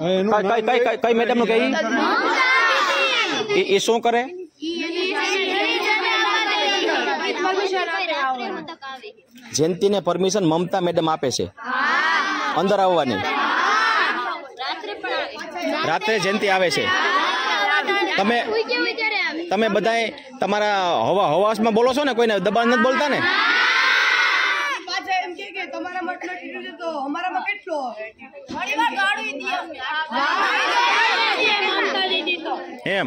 કઈ મેડમ નું કઈ એ શું કરે? જયંતીને પરમિશન મમતા મેડમ આપે છે અંદર આવવાની. રાત્રે જયંતી આવે છે. તમે બધા તમારા હવાસમાં બોલો છો ને, કોઈને દબાણ નથી બોલતા ને? એમ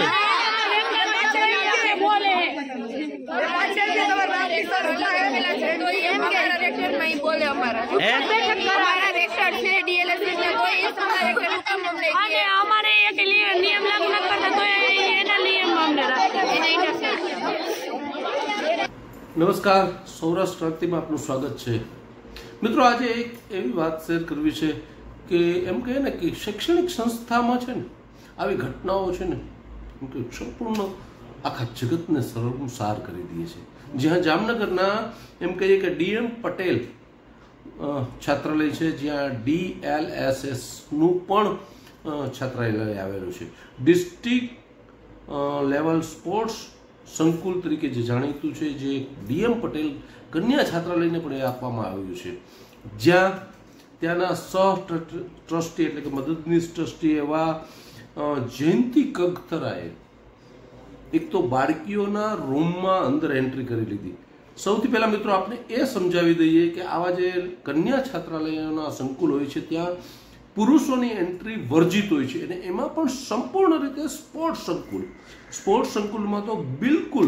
નમસ્કાર, સૌરાષ્ટ્ર ક્રાંતિમાં આપનું સ્વાગત છે. મિત્રો, આજે એક એવી વાત શેર કરવી છે કે એમ કહે ને કે શૈક્ષણિક સંસ્થામાં છે ને આવી ઘટનાઓ છે ને એમ કે સંપૂર્ણ આખા જગતને શરમસાર કરી દે છે. જ્યાં જામનગરના એમ કહીએ કે ડીએમ પટેલ છાત્રાલય છે, જ્યાં DLSSનું પણ છાત્રાલય આવેલું છે. ડિસ્ટ્રિક્ટ લેવલ સ્પોર્ટ્સ સંકુલ તરીકે જે જાણીતું છે, જે ડીએમ પટેલ કન્યા છાત્રાલયને પણ એ આપવામાં આવ્યું છે, જ્યાં ત્યાંના સહ ટ્રસ્ટી એટલે કે મદદનીશ ટ્રસ્ટી એવા જયંતી કગથરાએ એક તો બાળકીઓના રૂમમાં અંદર એન્ટ્રી કરી લીધી. સૌથી પહેલા મિત્રો આપણે એ સમજાવી દઈએ કે આવા જે કન્યા છાત્રાલયોના સંકુલ હોય છે ત્યાં પુરુષોની એન્ટ્રી વર્જિત હોય છે, અને એમાં પણ સંપૂર્ણ રીતે સ્પોર્ટ્સ સંકુલમાં તો બિલકુલ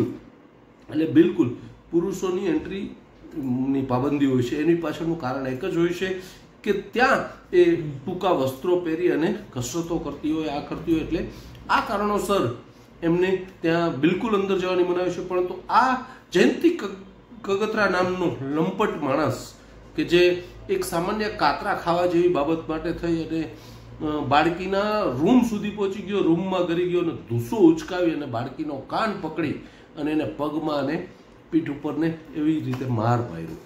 પુરુષોની એન્ટ્રીની પાબંદી હોય છે. એની પાછળનું કારણ એક જ હોય છે કે ત્યાં એ ટૂંકા વસ્ત્રો પહેરી અને કસરતો કરતી હોય, આ કરતી હોય, એટલે આ કારણોસર એમને ત્યાં બિલકુલ અંદર જવાની મનાવી છે. પરંતુ આ જયંતી કગથરા નામનો લંપટ માણસ કે જે એક સામાન્ય કાતરા ખાવા જેવી બાબત માટે થઈ અને બાળકીના રૂમ સુધી પહોંચી ગયો, રૂમમાં ગરી ગયો અને ધૂસો ઉચકાવી અને બાળકીનો કાન પકડી અને એને પગમાં અને પીઠ ઉપર ને એવી રીતે માર માર્યો.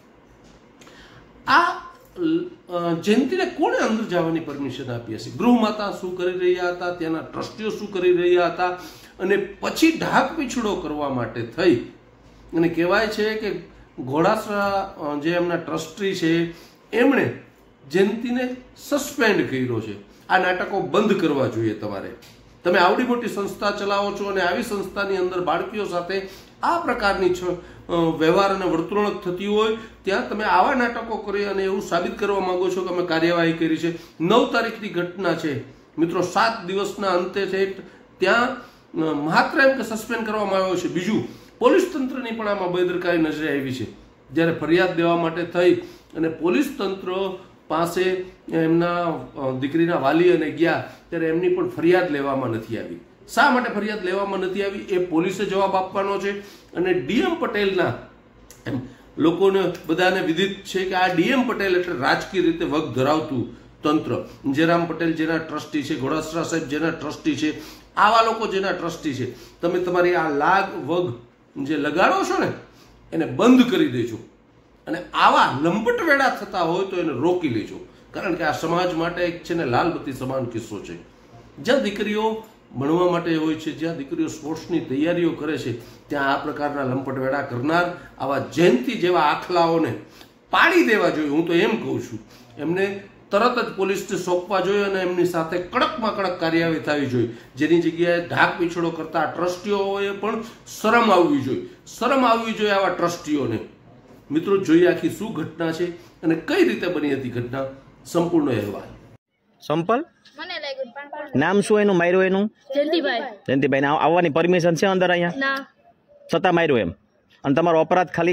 આ જયંતીને કોણે અંદર જવાની પરમિશન આપી હશે? ગૃહમાતા શું કરી રહ્યા હતા, ત્યાંના ટ્રસ્ટીઓ શું કરી રહ્યા હતા, અને પછી ઢાક પીછડો કરવા માટે થઈ અને કહેવાય છે કે ઘોડાસરા જે એમના ટ્રસ્ટી છે એમણે જયંતીને સસ્પેન્ડ કર્યો છે. આ નાટકો બંધ કરવા જોઈએ. તમે આવડી મોટી સંસ્થા ચલાવો છો અને આવી સંસ્થાની અંદર બાળકીઓ સાથે આ પ્રકારની વ્યવહાર અને વર્તણૂક થતી હોય ત્યાં તમે આવા નાટકો કરી અને એવું સાબિત કરવા માંગો છો કે અમે કાર્યવાહી કરી છે. 9 તારીખની ઘટના છે મિત્રો. 7 દિવસના અંતે છે ત્યાં માત્ર એમ કે સસ્પેન્ડ કરવામાં આવ્યો છે. બીજું, પોલીસ તંત્રની પણ આમાં બેદરકારી નજરે આવી છે. જ્યારે ફરિયાદ દેવા માટે થઈ અને પોલીસ તંત્ર પાસે એમના દીકરીના વાલી અને ગયા ત્યારે એમની પણ ફરિયાદ લેવામાં નથી આવી. શા માટે ફરિયાદ લેવામાં નથી આવી એ પોલીસે જવાબ આપવાનો છે. અને ડીએમ પટેલના લોકોને બધાને વિદિત છે કે આ ડીએમ પટેલ એટલે રાજકીય રીતે વગ ધરાવતું તંત્ર. જેરામ પટેલ જેના ટ્રસ્ટી છે, ઘોડાસરા સાહેબ જેના ટ્રસ્ટી છે, આવા લોકો જેના ટ્રસ્ટી છે, તમે તમારી આ લાગ વગ જે લગાડો છો ને એને બંધ કરી દેજો. અને આવા લંપટ વેડા થતા હોય તો એને રોકી લેજો. કારણ કે આ સમાજ માટે એક છે ને લાલબત્તી સમાન કિસ્સો છે. જ્યાં દીકરીઓ ભણવા માટે હોય છે, જ્યાં દીકરીઓ સ્પોર્ટ્સની તૈયારીઓ કરે છે, ત્યાં આ પ્રકારના લંપટ વેડા કરનાર આવા જયંતી જેવા આખલાઓને પાડી દેવા જોઈએ. હું તો એમ કહું છું, એમને તરત જ પોલીસને સોંપવા જોઈએ અને એમની સાથે કડકમાં કડક કાર્યવાહી થવી જોઈએ. જેની જગ્યાએ ઢાક પીછડો કરતા ટ્રસ્ટીઓએ પણ શરમ આવવી જોઈએ આવા ટ્રસ્ટીઓને. મિત્રો, જોઈએ આખી શું ઘટના છે અને કઈ રીતે બની હતી ઘટના, સંપૂર્ણ અહેવાલ. સંપલ નામ શું એનું? માર્યો એનું? જયંતીભાઈ. આવવાની પરમિશન છે અંદર અહીંયા? છતાં માર્યો એમ? અને તમારો અપરાધ ખાલી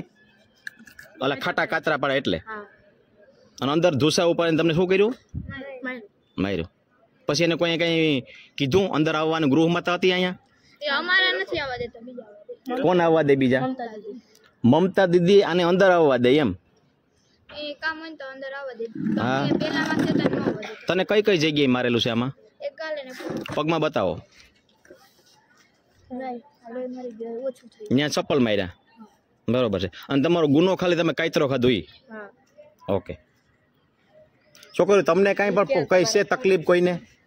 ખાટા કાતરા પડે એટલે? અને અંદર ધૂસા ઉપર તમને શું કર્યું? માર્યો. પછી એને કોઈ કઈ કીધું અંદર આવવાનું? ગૃહમાતા હતી અહીંયા? કોણ આવવા દે બીજા? મમતા દીદી આને અંદર આવવા દે એમ? હા. તને કઈ કઈ જગ્યાએ મારેલું છે આમાં? પગમાં બતાવો. ત્યાં ચપ્પલ માર્યા, બરોબર છે. અને તમારો ગુનો ખાલી તમે કાતરો ખાધો ઈ? ઓકે. છોકરી તમને કાંઈ પણ કઈ છે તકલીફ કોઈને?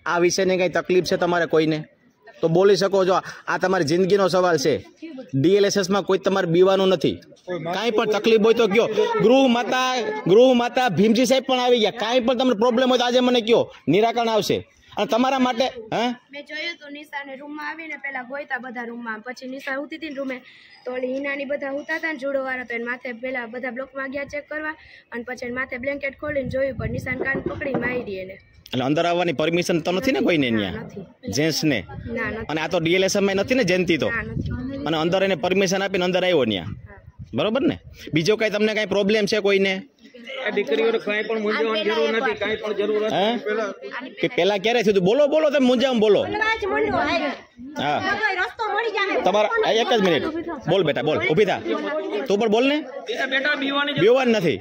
આ વિષયની કઈ તકલીફ છે તમારે કોઈને તો બોલી શકો છો. આ તમારી જિંદગીનો સવાલ છે. DLSS માં કોઈ તમારે બીવાનું નથી. કાંઈ પણ તકલીફ હોય તો કયો. ગૃહ માતા ભીમજી સાહેબ પણ આવી ગયા. કાંઈ પણ તમને પ્રોબ્લેમ હોય તો આજે મને કયો, નિરાકરણ આવશે. અને તમારા માટે મેં જોયું તો નિશાને રૂમમાં આવીને પેલા ગોયતા બધા રૂમમાં, પછી નિશા ઉતી હતી રૂમે તો ઓલી હિનાની બધા ઉતા હતા ને જુડો વાળા, તો એને માથે પેલા બધા બ્લોકમાં ગયા ચેક કરવા, અને પછી માથે બ્લેન્કેટ ખોલીને જોયું પણ નિશાન કાન પકડી મારી એને. એટલે અંદર આવવાની પરમિશન તો નથી ને કોઈને ત્યાં જેન્ટ્સ ને? અને આ તો DLSS માં નથી ને જયંતિ તો? અને અંદર એને પરમિશન આપીને અંદર આવ્યો ત્યાં, બરોબર ને? બીજો કઈ તમને કઈ પ્રોબ્લેમ છે કોઈને? દીકરીઓને કઈ પણ મૂંઝવવાની જરૂર નથી, કઈ પણ જરૂર નથી. પેલા ક્યારે થયું? બોલો તમે મૂંઝાવ બોલો. હા તમારા એક જ મિનિટ બોલ બેટા, બોલ ઊભી થા તું પણ બોલ ને. બીવાનું નથી.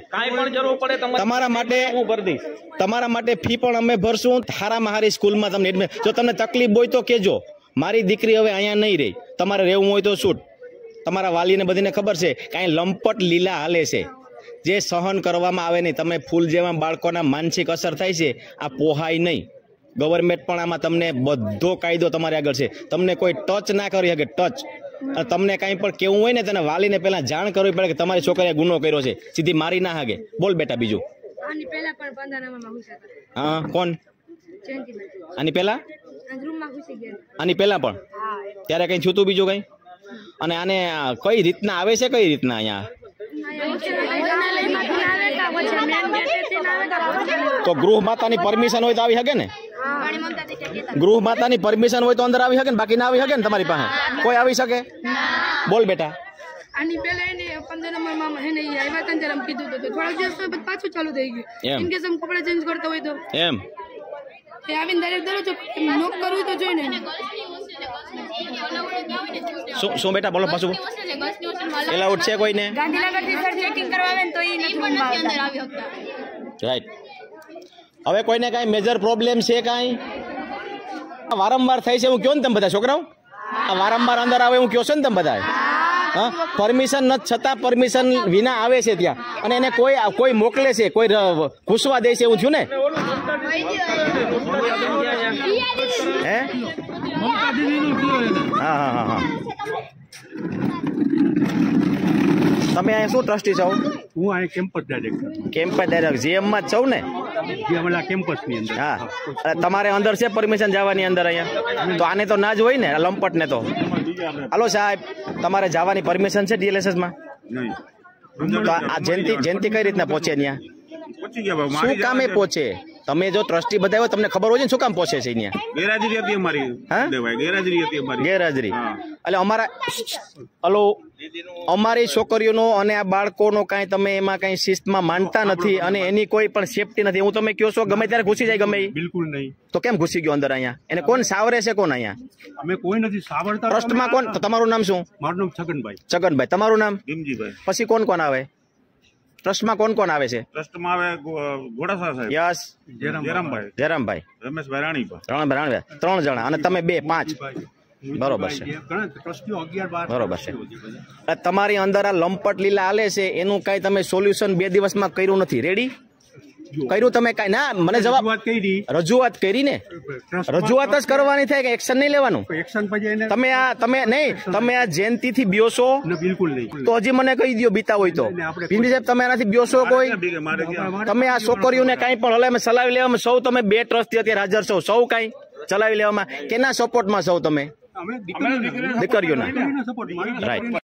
તમારા માટે ફી પણ અમે ભરશું. હારામાં હારી સ્કૂલમાં તમને એડમિટ. જો તમને તકલીફ હોય તો કેજો. મારી દીકરી હવે અહીંયા નહીં રહી. તમારે રહેવું હોય તો શૂટ. તમારા વાલીને બધીને ખબર છે કાંઈ લંપટ લીલા હાલે છે જે સહન કરવામાં આવે નહીં. તમે ફૂલ જેવા બાળકોના માનસિક અસર થાય છે, આ પોહાય નહીં. ગવર્મેન્ટ પણ આમાં તમને બધો કાયદો તમારી આગળ છે. તમને કોઈ ટચ ના કરી શકે, ટચ. તમને કાંઈ પણ કેવું હોય ને તેને વાલીને પહેલા જાણ કરવી પડે કે તમારી છોકરીએ ગુનો કર્યો છે. સીધી મારી ના હાગે. બોલ બેટા બીજું. હા કોણ? આની પહેલા? આની પહેલા પણ ત્યારે કઈ થયું તું બીજું કઈ? અને આને કઈ રીતના આવે છે? કઈ રીતના અહીંયા તો ગૃહ માતાની પરમિશન હોય તો આવી શકે ને? ગૃહ માતાની પરમિશન હોય તો અંદર આવી શકે ને? બાકી ના આવી શકે ને? તમારી પાસે કોઈ આવી શકે? બોલ બેટા. આની પહેલા એને 15 નંબરમાં એને આવ્યા હતા ત્યારે કીધું તો થોડા દિવસ પછી પાછું ચાલુ થઈ ગયું. એમ કે સમ કપડા ચેન્જ કરતા હોય તો એમ એ આવીને દરેક નોક કરવું તો જોઈને. શું બેટા બોલો પાછું? એલાઉડ છે કોઈને? ગાંધીનગરથી સર ચેકિંગ કરવા આવે ને તો એ નથી આવી શકતા. રાઈટ. હવે કોઈને કાંઈ મેજર પ્રોબ્લેમ છે કાંઈ? વારંવાર થાય છે એવું કહો ને તમે બધા છોકરાઓ? વારંવાર અંદર આવે એવું કહો છો ને તમે બધા? હા, પરમિશન ન છતાં પરમિશન વિના આવે છે ત્યાં, અને એને કોઈ મોકલે છે, કોઈ ઘૂસવા દે છે એવું થયું ને? હે? હા. તમે અહીંયા શું ટ્રસ્ટી છો? હું અહીં campus director. Campus director GM માં જ છો ને? કેમ્પસની અંદર. હા, તમારે અંદર છે પરમિશન જવાની અંદર અહીંયા? તો આને તો ના જ હોય ને, લંપટ ને તો. હાલો સાહેબ, તમારે જવાની પરમિશન છે DLSS માં? તો આ જયંતિ કઈ રીતના પહોંચે ત્યાં? શું કામે પહોંચે? તમે જો ટ્રસ્ટી બધા હોય તમને ખબર હોય ને શું કામ પહોંચે છે અહીંયા? ગેરહાજરી હતી અમારી. ગેરહાજરી હતી અમારી. ગેરહાજરી. એટલે અમારી છોકરીઓનો અને આ બાળકોનો કાંઈ તમે એમાં કાંઈ શિસ્તમાં માનતા નથી, અને એની કોઈ પણ સેફટી નથી. હું તમે કહો છો ગમે ત્યારે ઘૂસી જાય ગમે? બિલકુલ નહીં. તો કેમ ઘૂસી ગયો અંદર અહીંયા? એને કોણ સાવરે છે? કોણ અહીંયા? અમે કોઈ નથી સાવરતા. ટ્રસ્ટમાં કોણ? તમારું નામ શું? મારું નામ છગનભાઈ. છગનભાઈ. તમારું નામ? ભીમજીભાઈ. પછી કોણ આવે ટ્રસ્ટમાં? કોણ આવે છે ટ્રસ્ટમાં? આવે ઘોડાસા સાહેબ. યસ. જયરામભાઈ. રમેશભાઈ રાણીભાઈ. 3 જણા. અને તમે 2-5. બરોબર છે. બરોબર છે. તમારી અંદર આ લંપટ લીલા હાલે છે, એનું કઈ તમે સોલ્યુશન 2 દિવસમાં કર્યું નથી? રેડી કર્યું તમે? કઈ ના, મને જવાબ. રજૂઆત કરી ને? રજૂઆત જ કરવાની થાય કે એક્શન નહીં લેવાનું? તમે આ જયંતિ થી બ્યોસો? બિલકુલ નહીં. તો હજી મને કહી દો બીતા હોય તો. ભીમજી સાહેબ, તમે આનાથી બ્યોસો કોઈ? તમે આ છોકરીઓને કઈ પણ હલે ચલાવી લેવામાં સૌ તમે 2 ટ્રસ્ટી અત્યારે હાજર છો, સૌ કઈ ચલાવી લેવામાં કેના સપોર્ટમાં સૌ તમે? દીકરીઓના. રાઈટ.